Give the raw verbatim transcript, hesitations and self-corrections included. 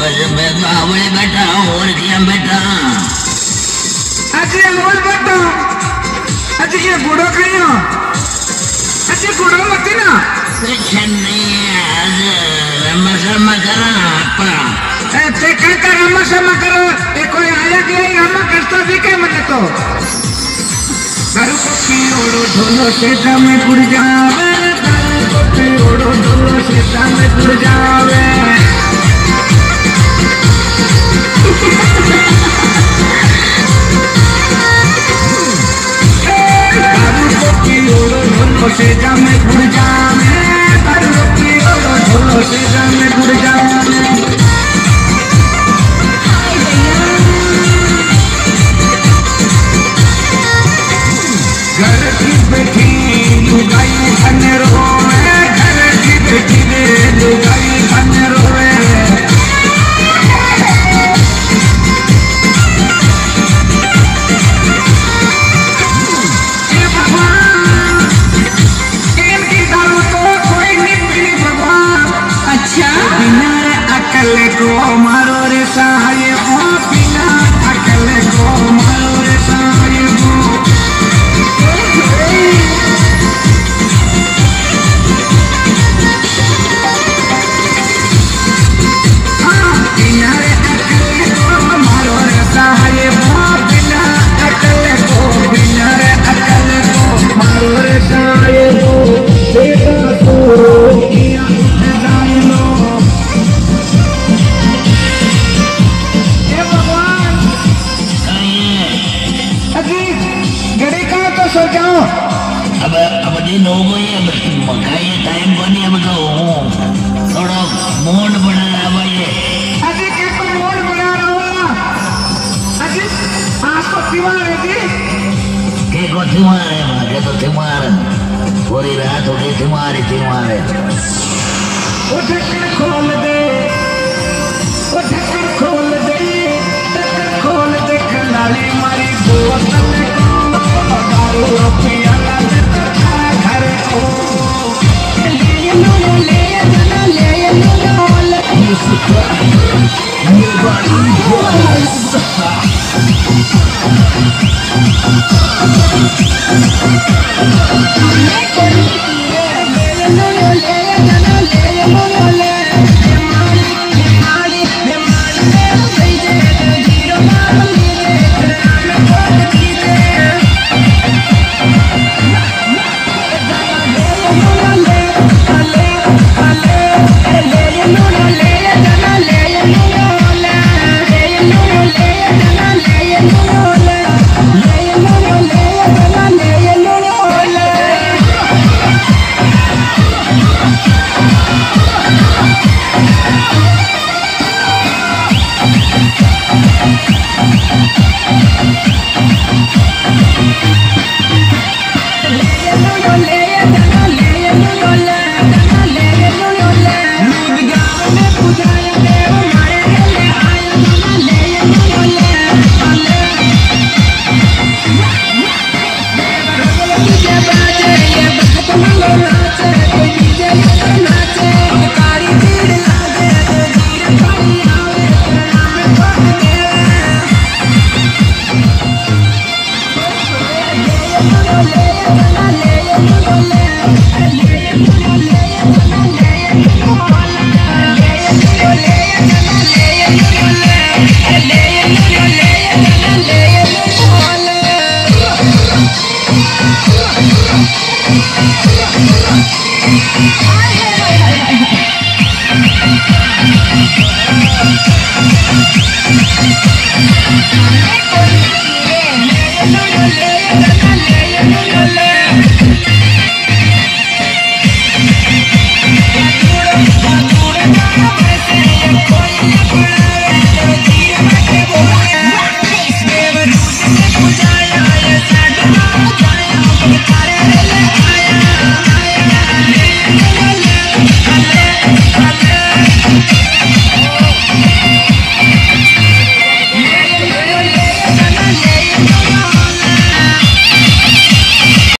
बस मैं बावड़े बैठा हूँ और क्या बैठा अजय बोल बैठा अजय ये गुड़ो कहीं हो अजय गुड़ो मत ना कुछ नहीं आज रमा शर्मा करा अपना ते कहता रमा शर्मा करो ये कोई आया कि यही रमा करता दिखे मैंने तो दारू कोठी ओड़ो ढोलो शेता में गुड़ जावे दारू कोठी ओड़ो ढोलो शेता में गुड़ जावे दारू कोठी ओड़ो ढोलो शेता में गुड़ जावे दारू कोठी ओड़ो ढोलो शेता में गुड़ जावे घर की बेटी लुगाई खाने रोए घर की बेटी लुगाई खाने रोए इनकी दारू तो कोई नहीं पीनी भगवान अच्छा बिना अकल को मारो रे साहिब बिना अकल को मारो रे साहिब अब अब दिन हो गई अब मकाई टाइम बनी अब तो थोड़ा मूड बना